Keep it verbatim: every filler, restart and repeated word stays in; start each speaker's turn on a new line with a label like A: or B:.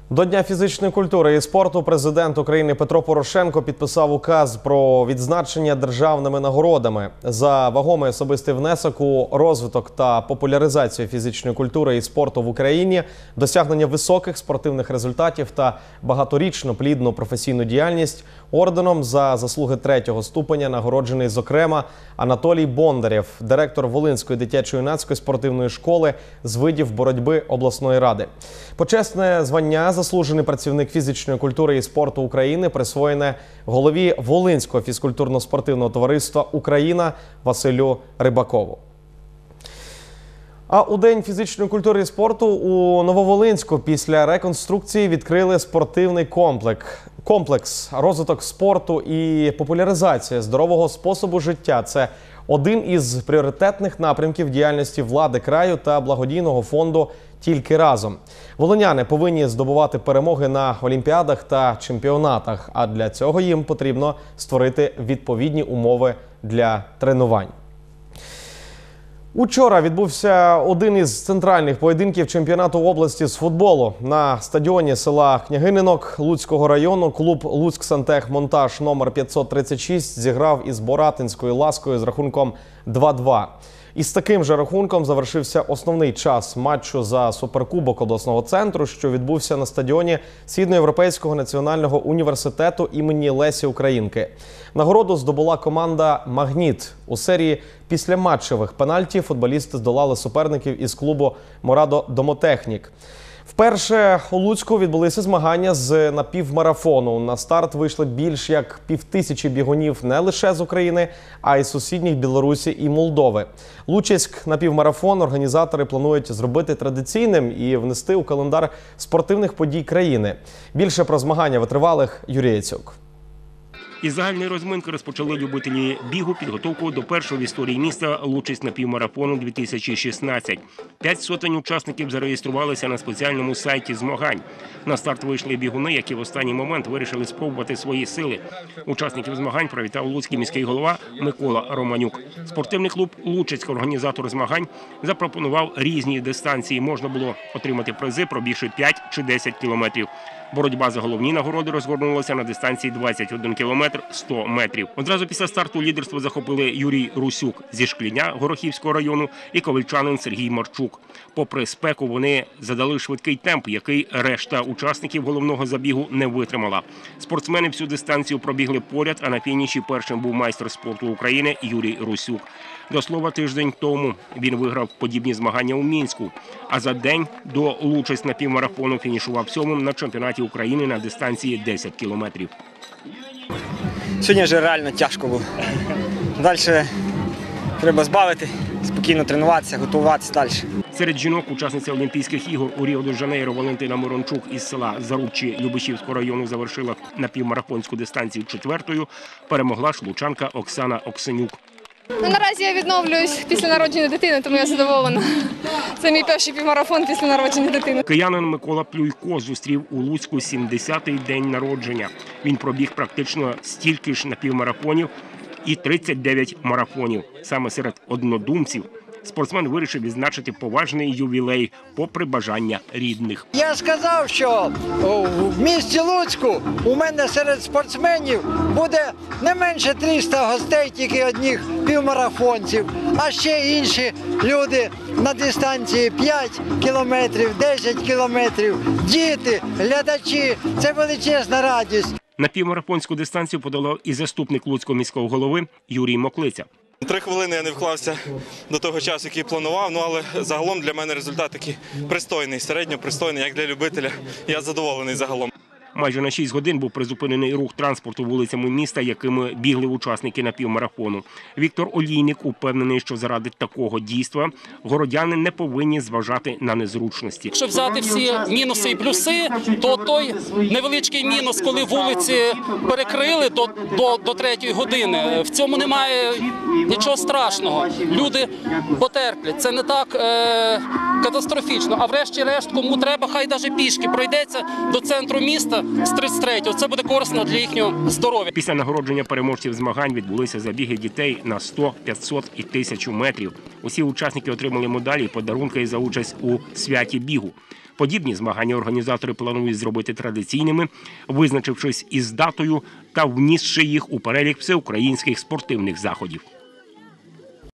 A: До Дня фізичної культури і спорту президент України Петро Порошенко підписав указ про відзначення державними нагородами за вагомий особистий внесок у розвиток та популяризацію фізичної культури і спорту в Україні, досягнення високих спортивних результатів та багаторічну плідну професійну діяльність. Орденом за заслуги третього ступеня нагороджений, зокрема, Анатолій Бондарєв, директор Волинської дитячо-юнацької спортивної школи з видів боротьби обласної ради. Почесне звання «Заслужений працівник фізичної культури і спорту України» присвоєне голові Волинського фізкультурно-спортивного товариства «Україна» Василю Рибакову. А у День фізичної культури і спорту у Нововолинську після реконструкції відкрили спортивний комплекс. Комплекс розвиток спорту і популяризація здорового способу життя – це один із пріоритетних напрямків діяльності влади краю та благодійного фонду «Тільки разом». Волиняни повинні здобувати перемоги на олімпіадах та чемпіонатах, а для цього їм потрібно створити відповідні умови для тренувань. Учора відбувся один із центральних поєдинків чемпіонату області з футболу. На стадіоні села Княгининок Луцького району клуб «Луцьксантехмонтаж» номер п'ятсот тридцять шість зіграв із Боратинською «Ласкою» з рахунком два-два. Із таким же рахунком завершився основний час матчу за суперкубок обласного центру, що відбувся на стадіоні Східноєвропейського національного університету імені Лесі Українки. Нагороду здобула команда «Магніт». У серії післяматчевих пенальті футболісти здолали суперників із клубу «Морадо Домотехнік». Вперше у Луцьку відбулися змагання з напівмарафону. На старт вийшли більш як півтисячі бігунів не лише з України, а й з сусідніх Білорусі і Молдови. Лучиськ напівмарафон організатори планують зробити традиційним і внести у календар спортивних подій країни. Більше про змагання витривалих Юрій Яцюк.
B: Із загальної розминки розпочали любителі бігу підготовку до першого в історії міста Лучиськ напівмарафону дві тисячі шістнадцять. П'ять сотень учасників зареєструвалися на спеціальному сайті змагань. На старт вийшли бігуни, які в останній момент вирішили спробувати свої сили. Учасників змагань привітав луцький міський голова Микола Романюк. Спортивний клуб «Лучиськ», організатор змагань, запропонував різні дистанції. Можна було отримати призи, пробігши п'ять чи десять кілометрів. Боротьба за головні нагороди розгорнулася на дистанції двадцять один кілометр сто метрів. Одразу після старту лідерство захопили Юрій Русюк зі Шкліня Горохівського району і ковальчанин Сергій Марчук. Попри спеку, вони задали швидкий темп, який решта учасників головного забігу не витримала. Спортсмени всю дистанцію пробігли поряд, а на фініші першим був майстер спорту України Юрій Русюк. До слова, тиждень тому він виграв подібні змагання у Мінську. А за день до Лучиськ напівмарафону фінішував сьомим на чемпіонаті України на дистанції десять кілометрів.
C: Сьогодні вже реально тяжко було. Далі треба збавити, спокійно тренуватися, готуватися далі.
B: Серед жінок учасниця Олімпійських ігор у Ріо-де-Жанейро Валентина Мирончук із села Зарубчі Любешівського району завершила напівмарафонську дистанцію четвертою. Перемогла ж лучанка Оксана Оксенюк.
D: Ну, наразі я відновлююсь після народження дитини, тому я задоволена. Це мій перший півмарафон після народження дитини.
B: Киянин Микола Плюйко зустрів у Луцьку сімдесятий день народження. Він пробіг практично стільки ж напівмарафонів і тридцять дев'ять марафонів. Саме серед однодумців спортсмен вирішив відзначити поважний ювілей, попри бажання рідних.
E: Я сказав, що в місті Луцьку у мене серед спортсменів буде не менше трьохсот гостей, тільки одних півмарафонців, а ще інші люди на дистанції п'ять кілометрів, десять кілометрів, діти, глядачі. Це величезна радість.
B: На півмарафонську дистанцію подолав і заступник Луцького міського голови Юрій Моклиця.
F: Три хвилини я не вклався до того часу, який планував, ну, але загалом для мене результат такий пристойний, середньо-пристойний, як для любителя. Я задоволений загалом.
B: Майже на шість годин був призупинений рух транспорту вулицями міста, якими бігли учасники напівмарафону. Віктор Олійник упевнений, що заради такого дійства городяни не повинні зважати на незручності.
G: Якщо взяти всі мінуси і плюси, то той невеличкий мінус, коли вулиці перекрили до, до, до третьої години, в цьому немає нічого страшного. Люди потерплять. Це не так е, катастрофічно. А врешті-решт, кому треба, хай навіть пішки пройдеться до центру міста з тридцять третього. Це буде корисно для їхнього здоров'я.
B: Після нагородження переможців змагань відбулися забіги дітей на сто, п'ятсот і тисячу метрів. Усі учасники отримали медалі і подарунки за участь у святі бігу. Подібні змагання організатори планують зробити традиційними, визначившись із датою та внісши їх у перелік всеукраїнських спортивних заходів.